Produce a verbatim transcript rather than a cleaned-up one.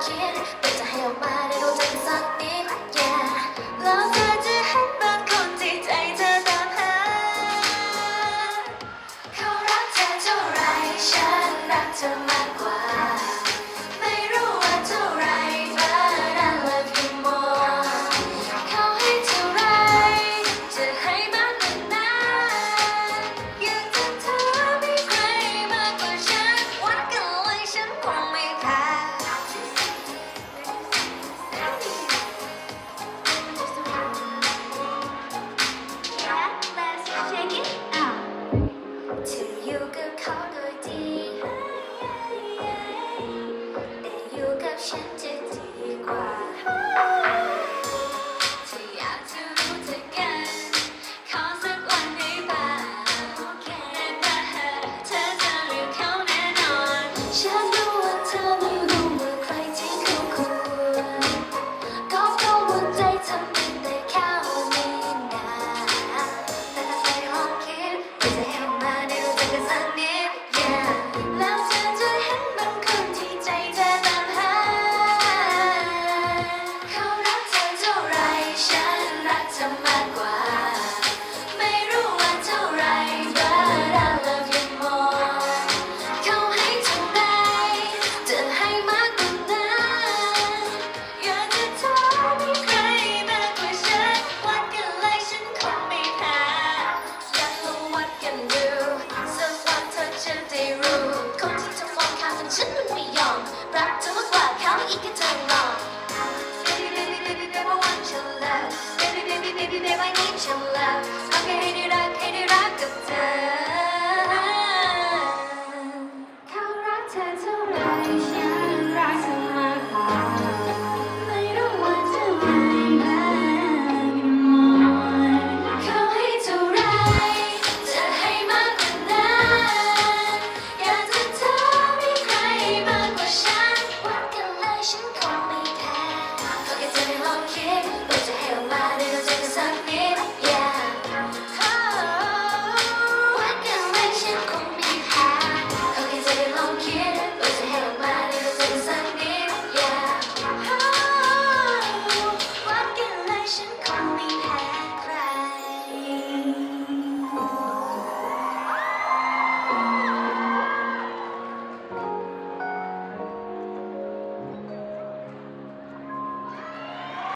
คิดแต่จะให้ออกมาได้รู้จักกันสักนิด yeah แล้วเธอจะเห็นบางคนที่ใจเธอตามหาเขารักเธอเท่าไรฉันรักเธอมากกว่าไม่รู้ว่าเท่าไร but I love you more เขาให้เท่าไรจะให้มากกว่านั้นอยากจะเธอมีใครมากกว่าฉันวัดกันเลยฉันคงไม่แพ้ Let's shake it out เธออยู่กับเขาโดยดีแต่อยู่กับฉันจะดีกว่าถ้าอยากจะรู้จักกันขอสักวันได้ป่ะได้ป่ะเธอจะเลือกเขาแน่นอนฉันรู้ว่าเธอไม่รู้ว่าใครที่เขาควรก็เพราะว่าใจเธอมีแต่เขาไม่นานแต่ถ้าใจลองคิดว่าจะให้มาได้รู้จักกันสักนิด yeah แล้วเธอจะเห็นบางคนที่ใจเธอตามหาเขารักเธอเท่าไรฉันรักเธอมากกว่าไม่รู้ว่าเท่าไร but I love you more เขาให้เท่าไรจะให้มากกว่านั้นอยากจะเธอมีใครมากกว่าฉันวัดกันเลยฉันคงไม่แพ้อยากลองวัดกันดูสักวันเธอจะได้รู้คนที่จะมองข้ามฉันฉันมันไม่ยอมรักเธอมากกว่าเขาอีกแค่เธอลอง Baby baby baby baby I want your love Baby baby baby baby I need your love ขอแค่ให้ได้รักให้ได้รักกับเธอเขารักเธอเท่า